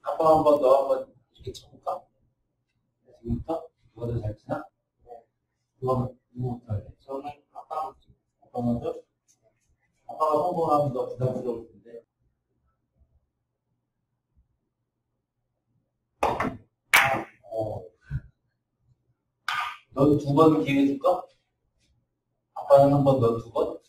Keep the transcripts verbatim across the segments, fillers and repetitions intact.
아빠 한 번, 너 한 번 이렇게 쳐볼까? 지금부터 누가 더 잘 치나? 누가 누구부터 할래? 저는 아빠 아빠 먼저? 아빠가 성공하면 너 부담스러울 텐데. 어. 넌 두 번 기회 줄까? 아빠는 한 번, 넌 두 번?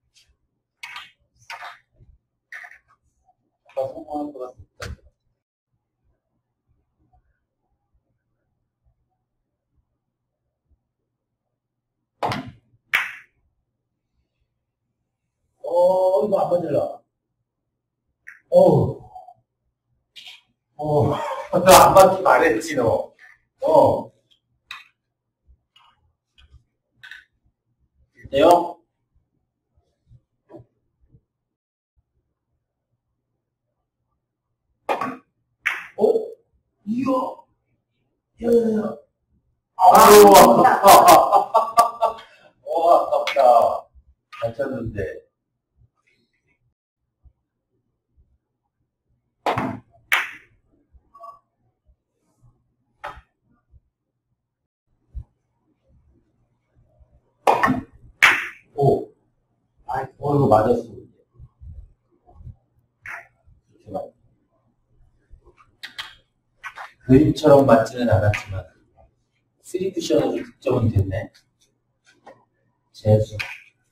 아빠 성공할 것 같습니다. 어, 이거 안 맞을라. 어우. 어, 나안 맞기 말했지, 너. 어. 어때요? 어? 이야. 야, 야, 야. 아유, 아깝다. 어, 아깝다. 잘 쳤는데. 오. 아, 어, 이거 맞았어. 제발. 그림처럼 맞지는 않았지만, 쓰리 쿠션으로 득점은 됐네. 재수.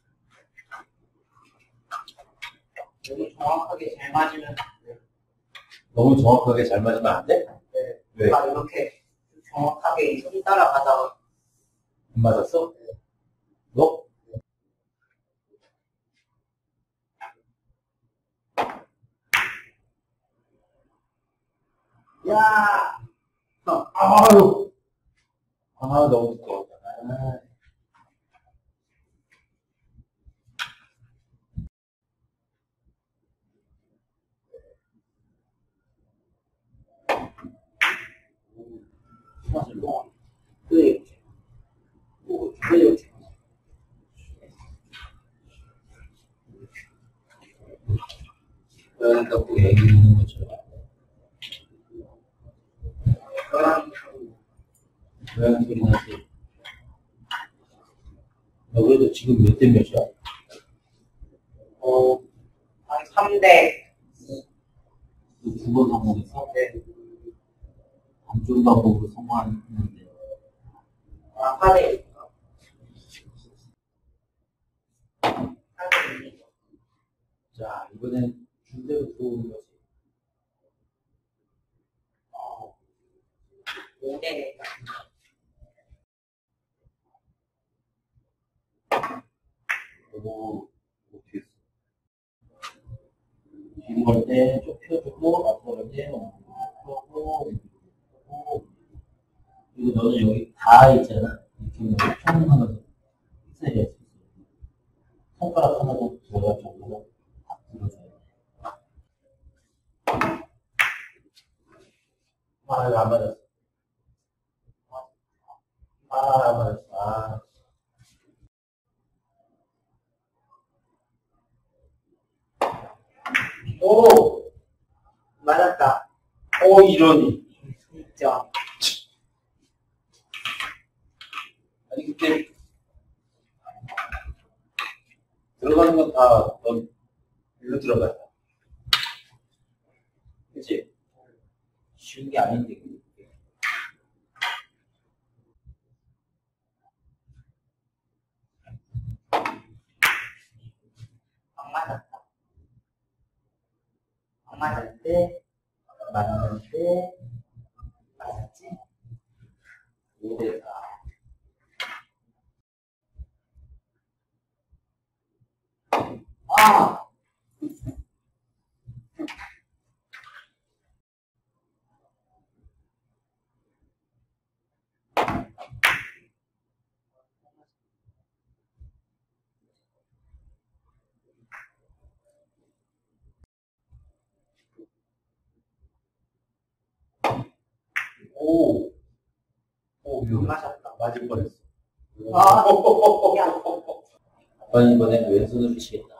여기 정확하게 잘 맞으면 너무 정확하게 잘 맞으면 안 돼? 네. 왜? 아, 이렇게 정확하게 손 따라가다가 안 맞았어? 너? 야! 어, 아유. 아, 너무 두꺼웠다. 아. 맞을 거. 네. 뭐, 네. 고양이 갖고 애기 우는 것처럼. 저랑 고양이 소리 나지? 너 그래도 지금 몇 대 몇이야? 어, 한 삼 대. 두 번 성공했어? 네. 안 좋은 방법으로 성공했는데. 아빠 대. 자, 이번엔 준대로 들어오는 거지. 오 대. 너무 못했어. 뒤로 갈 때 좁혀주고, 앞으로 갈 때, 좁혀주고, 그리고 너는 여기 다 있잖아. 이렇게 평하면서 픽스해야 수 있어. 손가락 하나도 들어가지고, 딱 들어줘야 돼. 아, 이거 안 맞았어. 아, 안 맞았어. 아. 오! 맞았다. 오, 이러니. 진짜. 아니, 그때, 들어가는 건 다, 넌, 일로 들어가야 돼. 그치? 쉬운 게 아닌데, 그게. 안 맞았다. 안 맞았대. 맞는데, 맞았지? 오 대 사. 아! 오! 오, 이거 맞았다. 맞을 뻔했어. 아, 야. 아빠는 이번엔 왼손으로 치겠다.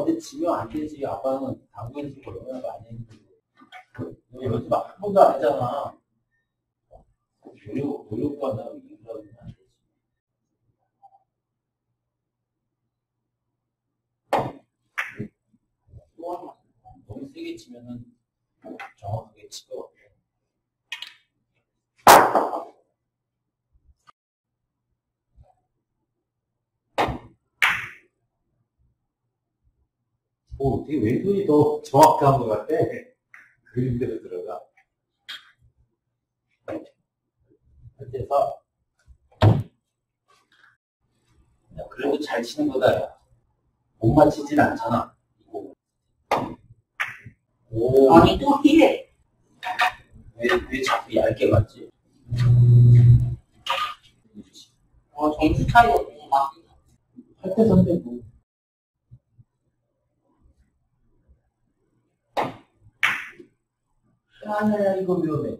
근데 지면 안 되지. 아빠는 당구 연습을 얼마나 많이 했는데. 너 연습 한 번도 안 했잖아. 노력, 노력도 안 하고 일을 하면 안 되지. 너무 세게 치면은 정확하게 치고. 오, 되게 왼손이 더 정확한 것 같아. 그림대로 들어가. 그래서, 야, 그래도 잘 치는 거다, 야. 못 맞히진 않잖아. 오, 아니, 또 이래. 왜, 왜 자꾸 얇게 맞지? 어, 점수 차이가 너무 많아. 팔 대 삼 대 뭐. 아, 이거 위험해.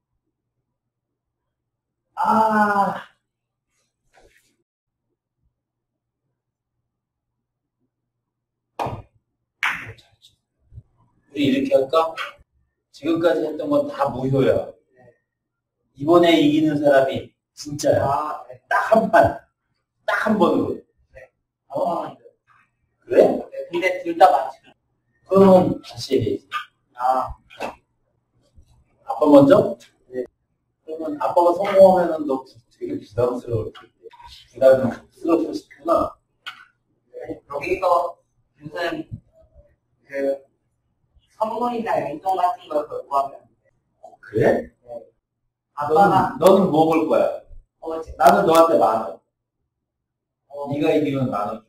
아. 우리 이렇게 할까? 지금까지 했던 건 다 무효야. 이번에 이기는 사람이 진짜야. 아, 네. 딱 한 판. 딱 한 번으로. 네. 어? 그래? 네, 근데 둘 다 맞추면. 그럼 다시 해야지. 아, 아빠 먼저? 네. 그러면 아빠가 성공하면은 너 되게 부담스러울 텐데. 부담스럽고 싶구나. 네. 여기서 무슨, 그, 선물이나 용돈 같은 걸 걸고 하면. 그래? 네. 아빠가, 너는, 너는 뭐 볼 거야? 어, 제- 나는 너한테 만 원. 어, 네가 이기면 만 원.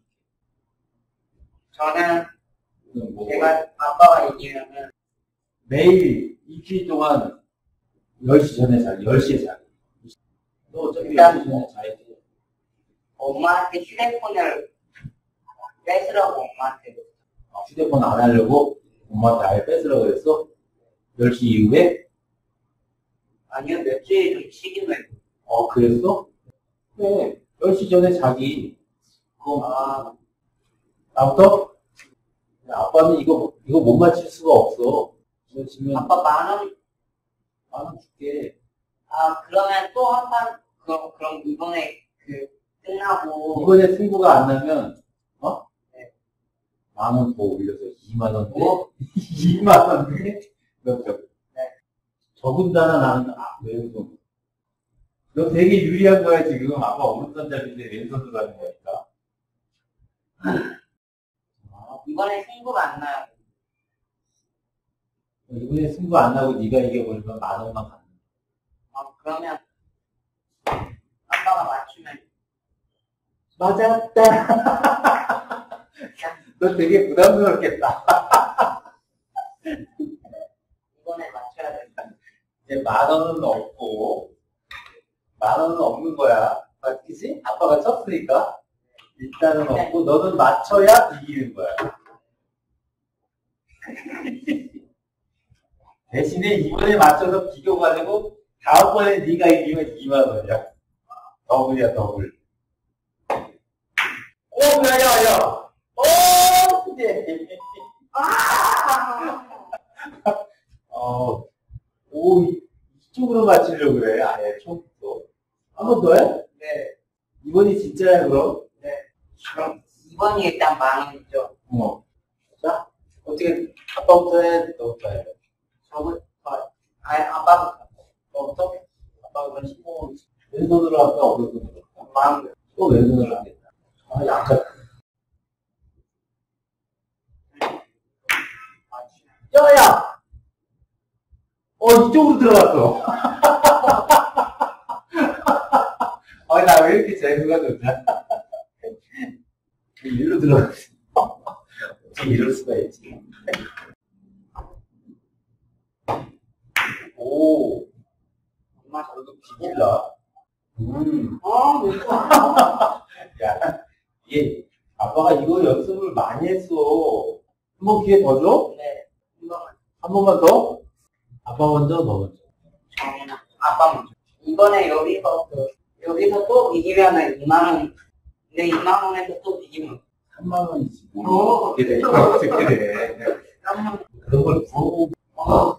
저는 너는 뭐 제가 아빠가 이기면은 매일 이틀 동안 열 시 전에 자, 열 시에 자. 너 어차피 일단 열 시 전에 자야지. 엄마한테 휴대폰을 뺏으라고 엄마한테. 아, 휴대폰 안 하려고 엄마한테 아예 뺏으라고 그랬어? 열 시 이후에? 아니요, 며칠 좀 쉬기만. 어, 그랬어? 그래. 열 시 전에 자기. 그럼, 아, 나부터? 야, 아빠는 이거, 이거 못 맞힐 수가 없어. 이거 지면 아빠 만 원, 만 원 줄게. 아, 그러면 또 한 판, 그럼, 그럼 이번에 그, 끝나고. 이번에 승부가 안 나면, 어? 네. 만 원 더 올려서 이만 원 돼? 어? 이만 원 돼? 너, 저, 네. 더군다나 나는, 아, 왼손. 너 되게 유리한 거야, 지금. 아빠 오른손잡이인데 왼손으로 하는 거니까. 아, 이번에 승부가 안 나요. 이번에 승부 안 나고 네가 이겨버리면 만 원만 갖는 거야. 아, 그러면, 아빠가 맞추면, 맞았다. 너 되게 부담스럽겠다. 이번에 맞춰야 된다. 이제 만 원은 없고, 만 원은 없는 거야. 맞지? 아빠가 쳤으니까. 일단은 네. 없고, 너는 맞춰야 이기는 거야. 대신에 이번에 맞춰서 비교가 되고, 다음번에 네가 이기면 이만 원이야. 더블이야, 더블. 오, 야, 야, 야. 오, 네. 아! 어, 오, 이쪽으로 맞추려고 그래, 아예, 처음부터. 한 번 더 해? 네. 이번이 진짜야, 그럼? 네. 그럼 이번이 일단 만 원이죠. 어. 자, 어떻게, 아빠부터 해, 너부터 해. 저부터, 아니, 아빠부터. 너부터? 아빠가 그럼 십오 원. 왼손으로 할까, 오른손으로 할까? 만 원. 또 왼손으로 하겠다. 아, 약간. 야, 야! 어, 이쪽으로 들어갔어. 아, 나 왜 이렇게 재수가 좋냐? 일로 들어갔어. 어떻게 이럴 수가 있지? 오, 엄마, 저도 비빌라. 음, 아, 왜 좋아? 야, 얘, 아빠가 이거 연습을 많이 했어. 한 번 기회 더 줘? 네. 이번만. 한 번만 더? 아빠 먼저, 너 먼저. 저는 아빠 먼저. 이번에 여기서, 그, 여기서 또 이기면은 이만 원. 근데 이만 원에서 또 이기면 삼만 원이지. 오. 어떻게 돼? 어떻게 돼? 그런 걸 물어보고. 아.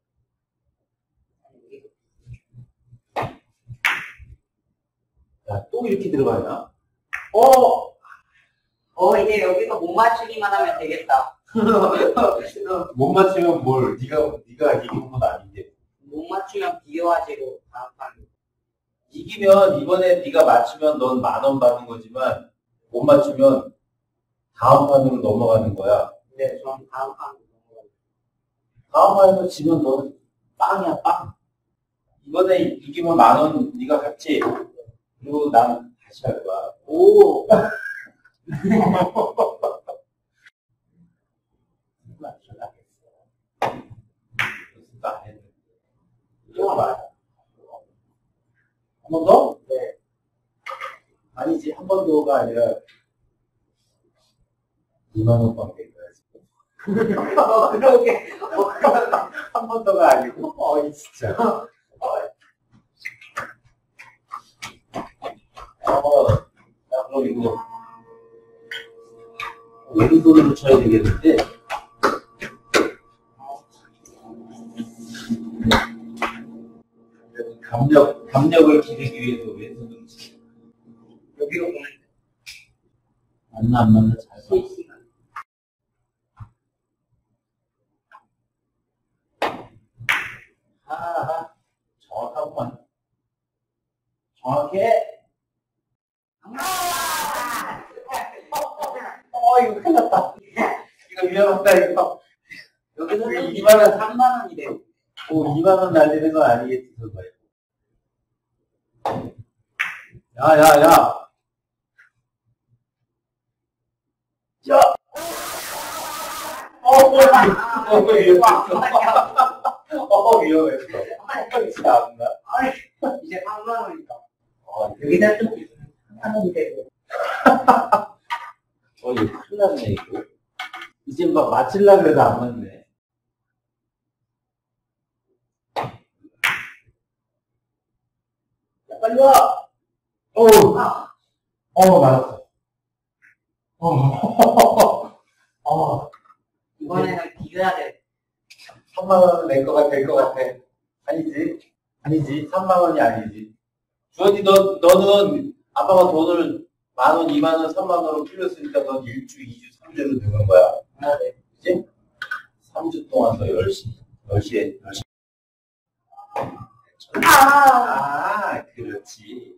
야, 또 이렇게 들어가냐? 어! 어, 이제 여기서 못 맞추기만 하면 되겠다. 못 맞추면 뭘? 네가 네가 이기는 건 아닌데. 못 맞추면 비교하지로 다음 판. 이기면 이번에 네가 맞추면 넌 만 원 받는 거지만 못 맞추면 다음 판으로 넘어가는 거야. 네, 저는 다음 판 넘어가요. 다음 판에서 지면 넌 빵이야 빵. 이번에 이기면 만 원 네가 갖지. 그리고 난 다시 할 거야. 오! 한 번 더? 네. 아니지, 한 번 더가 아니라 이만 원밖에 될 거야. 어, 그러게. 한 번 더가 아니고, 어이, 진짜. 어, 야, 그럼 이거, 왼손으로 쳐야 되겠는데, 감력, 감력을 기르기 위해서 왼손으로 치자. 여기로 보면 맞나, 안 맞나, 잘 봐. 실시간. 하하, 정확하구만. 정확해. 아! 어, 이거 큰일 났다. 이거 위험하다, 이거. 여기서 이거 이만 이만 원, 삼만 원이래요. 오, 이만 원 날리는 건 아니겠지, 그거. 야, 야, 야. 야! 어, 뭐야. 어, 위험했어. 어, 위험했어. 그렇지 않나? 아이, 이제 삼만 원이다. 어, 여기다 좀 삼만 원이 되고. 어, 이거 큰일 났네, 이거. 이제 막 맞추려고 해도 안 맞네. 야, 빨리 와! 어우, 아, 어, 맞았어. 어, 어, 이번에는 비교해야 돼. 삼만 원은 낼 것 같아, 낼것 같아. 아니지? 아니지. 삼만 원이 아니지. 주원이, 너, 너는 아빠가 돈을 만 원, 이만 원, 삼만 원으로 풀렸으니까 넌 일 주, 이 주, 삼 주를 넣은 거야. 아, 네. 그지? 삼 주 동안 너 열 시, 열 시에, 열 시. 아! 아, 그렇지.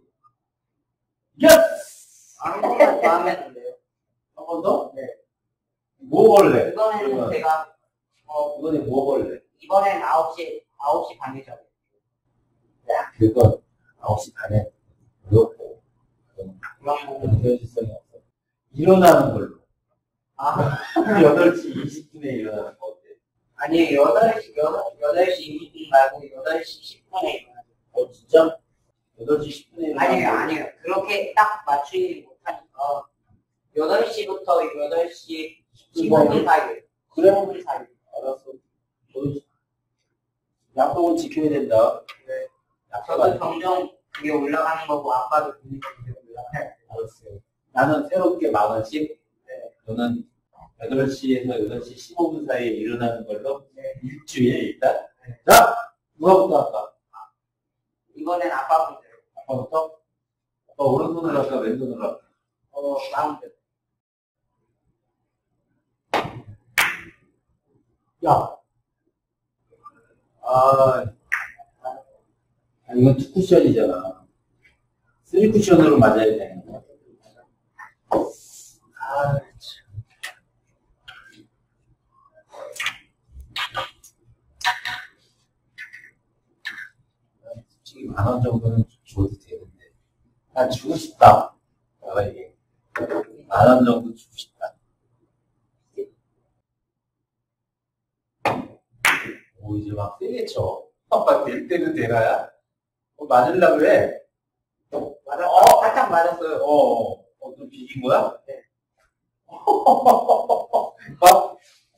예스! 아무거나 더 하면 돼요. 한 번 더? 네. 뭐 걸래? 이번에는 그러면 제가, 어, 이번에 뭐 걸래? 이번엔 아홉 시, 아홉 시 반이죠. 야, 그건 아홉 시 반에 어렵고, 그건 그런 그런 거는, 현실성이 없어. 일어나는 걸로. 아, 여덟 시 이십 분에 일어나는 거 어때? 아니에요. 여덟 시, 여덟 시 이십 분 말고 여덟 시 십 분에 일어나요. 어, 진짜? 여덟 시 십 분에 일어나는 아니에요, 거. 아니에요. 그렇게 딱 맞추지 못하니까. 여덟 시부터 여덟 시 십오 분 사이. 그래? 십오 분 사이. 알았어. 너 약속은 지켜야 된다. 네. 약속 저도 안 점점 그게 올라가는 거고, 아빠도 분위기 그게 올라가요. 알았어요. 나는 새롭게 만 원씩, 네. 너는 여덟 시에서 여덟 시 십오 분 사이에 일어나는 걸로 네. 일주일에 일단. 자, 누가부터 할까? 이번엔 아빠 분들. 아빠부터? 아빠 오른손으로 할까? 왼손으로 할까? 어, 마음대로. 야. 아, 아, 이건 투 쿠션이잖아. 쓰리 쿠션으로 맞아야 되는 거야. 아, 참. 솔직히 만 원 정도는 줘도 되는데. 난 주고 싶다. 내가 이게. 만 원 정도 주고 싶다. 오, 이제 막 세게 쳐. 막 될 때는 되나야? 어, 맞으려고 해. 맞아. 어, 살짝 맞았어요. 어, 어, 어, 좀 비긴 거야? 네. 막,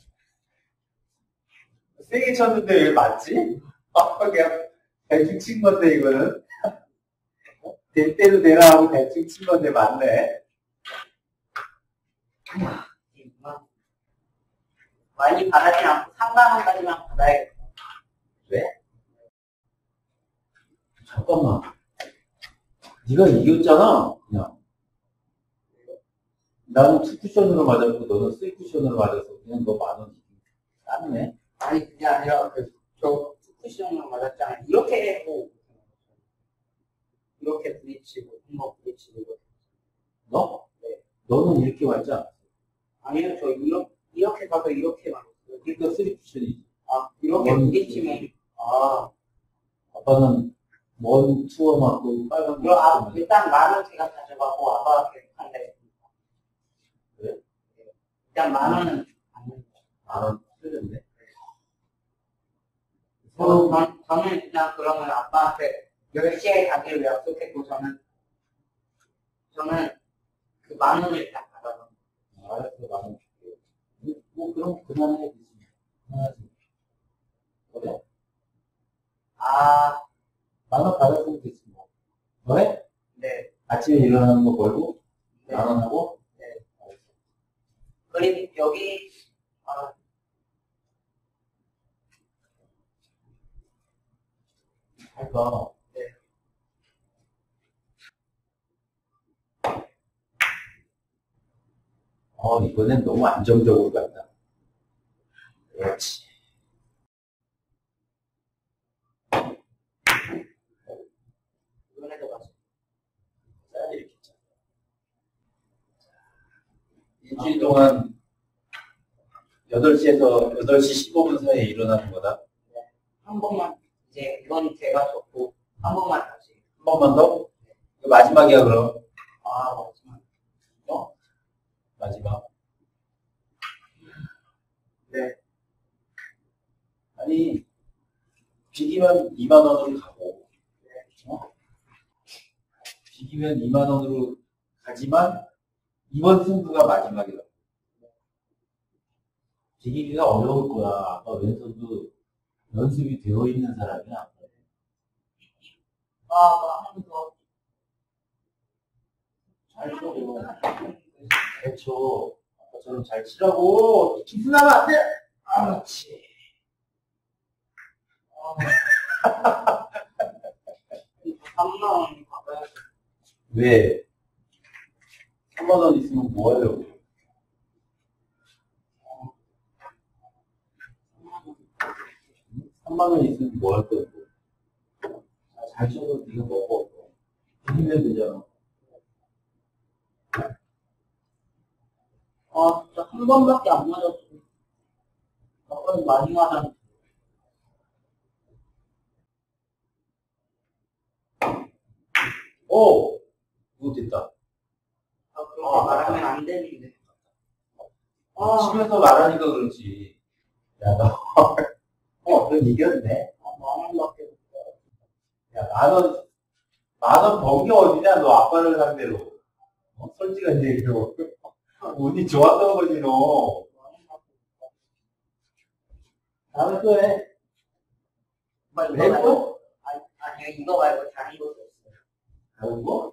세게 쳤는데 왜 맞지? 아, 그냥 대충 친 건데, 이거는. 될 때도 되나 하고 대충 친 건데, 맞네. 많이 바라진 않고 삼만 원까지만 받아야겠다. 왜? 잠깐만. 네가 이겼잖아, 그냥. 나는 투 쿠션으로 맞았고, 너는 쓰리 쿠션으로 맞았어. 그냥 너 만 원. 쌌네. 아니, 그게 아니라, 그, 저, 쿠션만 맞았잖아. 이렇게 했고, 이렇게 부딪히고, 한번 부딪히고, 이렇게. 너? 네. 너는 이렇게 맞지 않았어. 아니요, 저 이렇게, 이렇게 가서 이렇게 맞았어요. 그러니까 쓰리 쿠션이지. 아, 이렇게 원, 부딪히면, 아, 아빠는 원 투어 맞고 빨간 그럼 아, 맞고. 일단 만 원 제가 가져가고 아빠가 계획한다 했습니다. 그래? 일단 만 원은 안 냅니다. 만원 틀렸네. 저, 전, 저는 그냥 그러면 아빠한테 열 시에 가기로 약속했고, 저는, 저는 그 만 원을 일단 받아서. 알았어, 만원 줄게. 뭐, 뭐 그럼 그만해. 그만하지. 그래? 아, 만원 받았으면 됐지 뭐. 그래? 네. 아침에 일어나는 거 벌고, 네. 만원 하고, 네. 그리고 여기, 아, 할까? 네. 어, 이번엔 너무 안정적으로 간다. 그렇지. 이번에도 가서. 자, 이렇게. 자. 일주일 동안 여덟 시에서 여덟 시 십오 분 사이에 일어나는 거다. 한 번만, 이제 이건 제가 줬고, 한 번만 다시. 한 번만 더? 이거 마지막이야, 그럼. 아, 맞지만. 어? 마지막. 네. 아니, 비기면 이만 원으로 가고, 어? 비기면 이만 원으로 가지만, 이번 승부가 마지막이다. 비기기가 어려울 거야. 아까 왼손도 연습이 되어 있는 사람이야. 아, 뭐, 한 번 더. 잘 쳐. 잘 쳐. 아까처럼 잘 치라고. 기분하면 안 돼. 아, 그렇지. 삼만 원 받아야 돼. 왜? 삼만 원 있으면 뭐 하려고? 삼만 원 있으면 뭐 할 거야? 잘 쳐도 네가 먹어. 비기면 되잖아. 아, 진짜 한 번밖에 안 맞았어. 아빠는 많이 맞았는데. 오! 이거 됐다. 아, 그렇게 말하면 안 되는데. 아, 치면서 말하니까 그렇지. 야, 너, 어, 넌 이겼네. 아, 만 원밖에 없어. 야, 만 원, 만 원 번 게 어디냐, 너 아빠를 상대로. 어, 솔직한 얘기로. 운이 좋았던 거지, 너. 만 원밖에 없어. 다음에 또 해. 엄마, 이거 해, 말고, 또? 아니, 아니, 이거 말고 다른 것도 없어요. 다른 거?